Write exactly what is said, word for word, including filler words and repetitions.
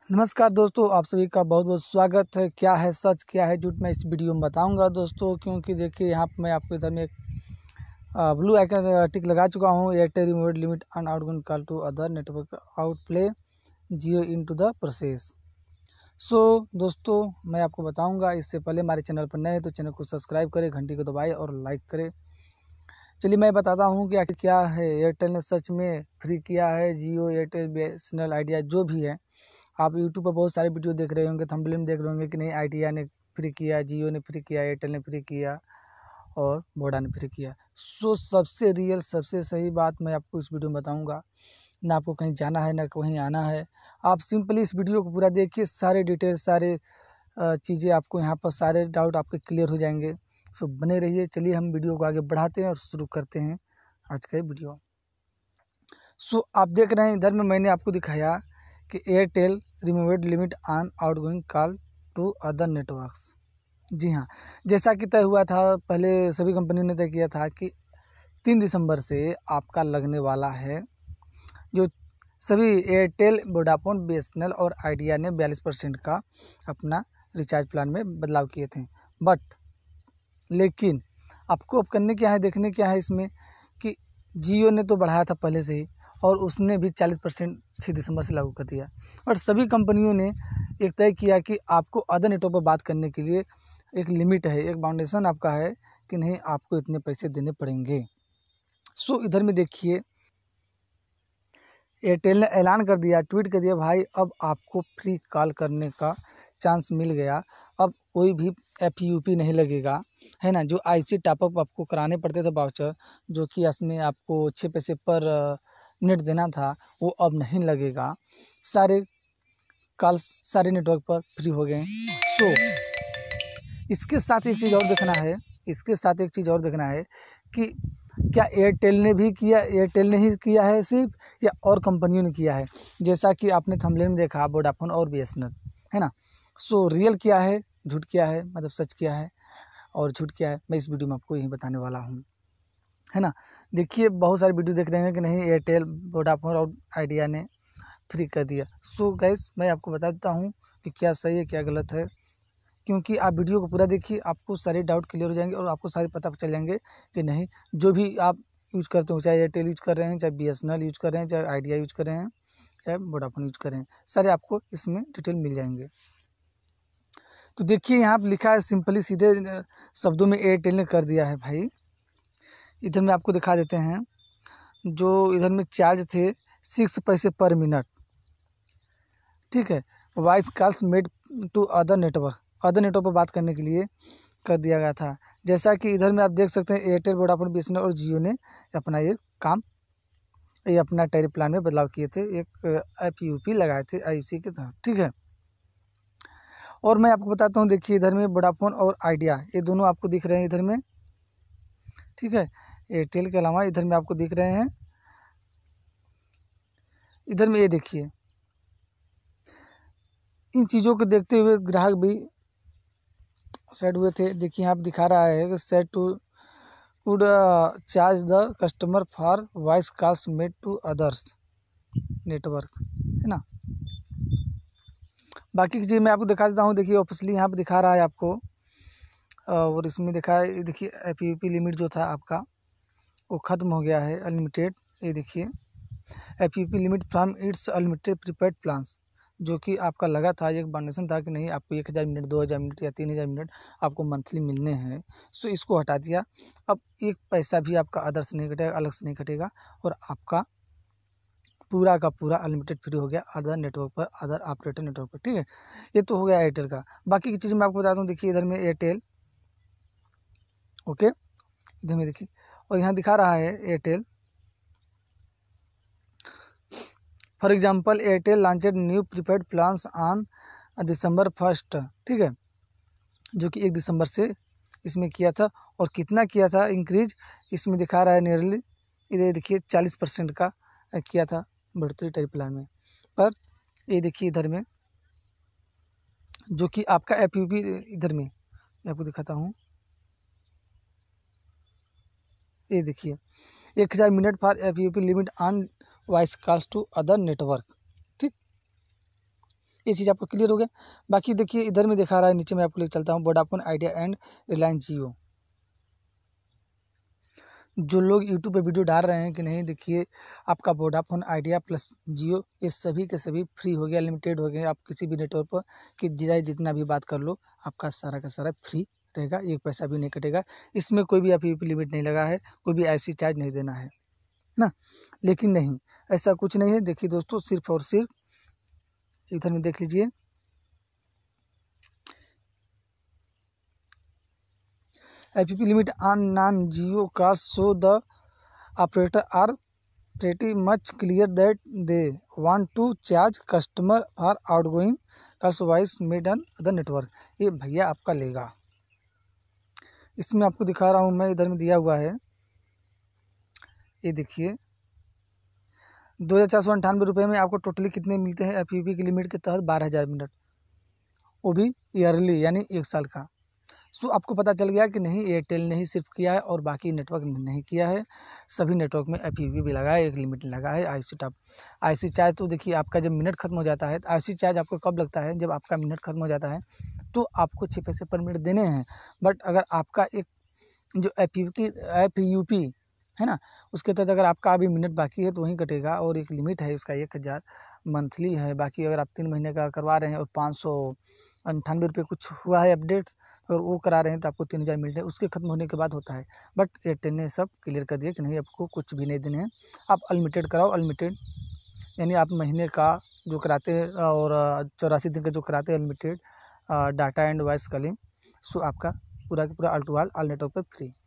नमस्कार दोस्तों, आप सभी का बहुत बहुत स्वागत है। क्या है सच क्या है झूठ, मैं इस वीडियो में बताऊंगा दोस्तों। क्योंकि देखिए यहाँ पर मैं आपको इधर में एक ब्लू आइकन टिक लगा चुका हूँ। Airtel remote limit on outgoing call to other network out play Jio into the process. So दोस्तों मैं आपको बताऊँगा। इससे पहले हमारे चैनल पर नए हैं तो चैनल को सब्सक्राइब करें, घंटी को दबाएँ और लाइक करें। चलिए मैं बताता हूँ कि आखिर क्या है। एयरटेल ने सच में फ्री किया है। Jio, Airtel, B S N L, Idea जो भी है, आप यूट्यूब पर बहुत सारे वीडियो देख रहे होंगे, थंबनेल में देख रहे होंगे कि नहीं आइडिया ने फ्री किया, जियो ने फ्री किया, एयरटेल ने फ्री किया और वोडा ने फ्री किया। सो सबसे रियल सबसे सही बात मैं आपको इस वीडियो में बताऊंगा। ना आपको कहीं जाना है ना कहीं आना है। आप सिंपली इस वीडियो को पूरा देखिए, सारे डिटेल सारे चीज़ें आपको यहाँ पर सारे डाउट आपके क्लियर हो जाएंगे। सो बने रहिए। चलिए हम वीडियो को आगे बढ़ाते हैं और शुरू करते हैं आज का वीडियो। सो आप देख रहे हैं इधर में मैंने आपको दिखाया कि Airtel removed limit on outgoing call to other networks. जी हाँ, जैसा कि तय हुआ था, पहले सभी कंपनियों ने तय किया था कि तीन दिसंबर से आपका लगने वाला है। जो सभी Airtel, Vodafone, B S N L और आइडिया ने बयालीस परसेंट का अपना रिचार्ज प्लान में बदलाव किए थे। बट लेकिन आपको अब करने क्या है, देखने क्या है इसमें कि जियो ने तो बढ़ाया था पहले से ही और उसने भी चालीस परसेंट छः दिसंबर से लागू कर दिया। और सभी कंपनियों ने एक तय किया कि आपको अदर नेटवर्क पर बात करने के लिए एक लिमिट है, एक बाउंडेशन आपका है कि नहीं, आपको इतने पैसे देने पड़ेंगे। सो इधर में देखिए एयरटेल ने ऐलान कर दिया, ट्वीट कर दिया, भाई अब आपको फ्री कॉल करने का चांस मिल गया। अब कोई भी एफ यू पी नहीं लगेगा, है ना। जो आई सी टॉपअप आपको कराने पड़ते थे वाउचर, जो कि इसमें आपको छः पैसे पर मिनट देना था, वो अब नहीं लगेगा। सारे कॉल्स सारे नेटवर्क पर फ्री हो गए। सो इसके साथ एक चीज़ और देखना है इसके साथ एक चीज़ और देखना है कि क्या एयरटेल ने भी किया, एयरटेल ने ही किया है सिर्फ, या और कंपनियों ने किया है। जैसा कि आपने थंबनेल में देखा, वोडाफोन और बी एस एन एल, है ना। सो रियल क्या है, झूठ क्या है, मतलब सच क्या है और झूठ क्या है, मैं इस वीडियो में आपको यही बताने वाला हूँ, है ना। देखिए बहुत सारे वीडियो देख रहे हैं कि नहीं एयरटेल, वोडाफोन और आइडिया ने फ्री कर दिया। सो गाइस मैं आपको बता देता हूँ कि क्या सही है क्या गलत है। क्योंकि आप वीडियो को पूरा देखिए, आपको सारे डाउट क्लियर हो जाएंगे और आपको सारे पता चल जाएंगे कि नहीं, जो भी आप यूज़ करते हो, चाहे एयरटेल यूज़ कर रहे हैं, चाहे B S N L use कर रहे हैं, चाहे आइडिया यूज़ कर रहे हैं, चाहे वोडाफोन यूज़ कर रहे हैं, सारे आपको इसमें डिटेल मिल जाएंगे। तो देखिए यहाँ पर लिखा है, सिंपली सीधे शब्दों में एयरटेल ने कर दिया है भाई। इधर में आपको दिखा देते हैं, जो इधर में चार्ज थे सिक्स पैसे पर मिनट, ठीक है। Voice calls made to other network, other network पर बात करने के लिए कर दिया गया था। जैसा कि इधर में आप देख सकते हैं Airtel, Vodafone, B S N L और जियो ने अपना ये काम, ये अपना टैरिफ प्लान में बदलाव किए थे, एक एफ यू पी लगाए थे आई सी के तहत, ठीक है। और मैं आपको बताता हूँ, देखिए इधर में वोडाफोन और आइडिया ये दोनों आपको दिख रहे हैं इधर में, ठीक है। एयरटेल के अलावा इधर में आपको दिख रहे हैं, इधर में ये देखिए। इन चीज़ों को देखते हुए ग्राहक भी सेट हुए थे। देखिए यहाँ पर दिखा रहा है कि set to would charge the customer for voice calls made to others network, है ना। बाकी की चीज़ मैं आपको दिखा देता हूँ। देखिए ऑफिशियली यहाँ पे दिखा रहा है आपको, और इसमें दिखा है, देखिए एफ यू पी लिमिट जो था आपका वो ख़त्म हो गया है, अनलिमिटेड। ये देखिए F U P limit from its unlimited prepaid plans, जो कि आपका लगा था, एक बाउंडेशन था कि नहीं आपको एक हज़ार मिनट, दो हज़ार मिनट या तीन हज़ार मिनट आपको मंथली मिलने हैं। सो इसको हटा दिया। अब एक पैसा भी आपका अदर से नहीं कटेगा, अलग से नहीं कटेगा, और आपका पूरा का पूरा अनलिमिटेड फ्री हो गया अदर नेटवर्क पर, अदर ऑपरेटर नेटवर्क पर, ठीक है। ये तो हो गया एयरटेल का। बाकी की चीज़ मैं आपको बताता हूँ। देखिए इधर में एयरटेल, ओके, इधर में देखिए, और यहाँ दिखा रहा है Airtel, for example Airtel launched new prepaid plans on December first, ठीक है, जो कि एक दिसंबर से इसमें किया था। और कितना किया था इंक्रीज, इसमें दिखा रहा है नियरली, इधर देखिए चालीस परसेंट का किया था बढ़ोतरी टैरिफ प्लान में। पर ये देखिए इधर में जो कि आपका एफ यू पी, इधर में मैं आपको दिखाता हूँ, ये देखिए एक हज़ार minute for F U P limit on voice calls to other network, ठीक। ये चीज़ आपको क्लियर हो गया। बाकी देखिए इधर में दिखा रहा है, नीचे मैं आपको लेकर चलता हूँ, Vodafone Idea and Reliance Jio. जो लोग यूट्यूब पे वीडियो डाल रहे हैं कि नहीं, देखिए आपका वोडाफोन आइडिया प्लस जियो ये सभी के सभी फ्री हो गया, लिमिटेड हो गए। आप किसी भी नेटवर्क पर कि चाहे जितना भी बात कर लो, आपका सारा का सारा फ्री रहेगा, एक पैसा भी नहीं कटेगा। इसमें कोई भी एफ लिमिट नहीं लगा है, कोई भी ऐसी चार्ज नहीं देना है ना। लेकिन नहीं, ऐसा कुछ नहीं है। देखिए दोस्तों, सिर्फ और सिर्फ इधर में देख लीजिए, F limit on non Jio card so the operator are pretty much clear that they want to charge customer for outgoing calls voice made on other network। ये भैया आपका लेगा, इसमें आपको दिखा रहा हूँ मैं, इधर में दिया हुआ है, ये देखिए दो हज़ार चार सौ अंठानवे रुपये में आपको टोटली कितने मिलते हैं एफ की लिमिट के तहत, बारह हज़ार मिनट, वो भी ईयरली यानी एक साल का। सो आपको पता चल गया कि नहीं, एयरटेल ने ही सिर्फ किया है और बाकी नेटवर्क ने नहीं किया है। सभी नेटवर्क में एफ भी लगा है, एक लिमिट लगा है। आईसी टॉप आईसी चार्ज तो देखिए आपका जब मिनट खत्म हो जाता है, आईसी चार्ज आपको कब लगता है, जब आपका मिनट खत्म हो जाता है तो आपको छः पैसे पर मिनट देने हैं। बट अगर आपका एक जो एफ की एफ यू पी है ना, उसके तहत अगर आपका अभी मिनट बाकी है तो वहीं कटेगा, और एक लिमिट है उसका एक हज़ार मंथली है। बाकी अगर आप तीन महीने का करवा रहे हैं और पाँच सौ अंठानवे रुपये कुछ हुआ है अपडेट्स, और वो करा रहे हैं तो आपको तीन हज़ार मिलते हैं, उसके खत्म होने के बाद होता है। बट एयरटेल ने सब क्लियर कर दिया कि नहीं, आपको कुछ भी नहीं देने हैं, आप अनलिमिटेड कराओ। अनलिमिटेड यानी आप महीने का जो कराते हैं और चौरासी दिन का जो कराते हैं unlimited data and voice calling, so आपका पूरा का पूरा all to all all network पर फ्री।